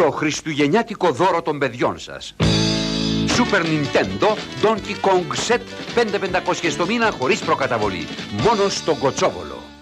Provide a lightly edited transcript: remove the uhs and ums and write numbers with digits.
Το χριστουγεννιάτικο δώρο των παιδιών σας. Super Nintendo Donkey Kong Set 5.500 το μήνα χωρίς προκαταβολή. Μόνο στον Κοτσόβολο.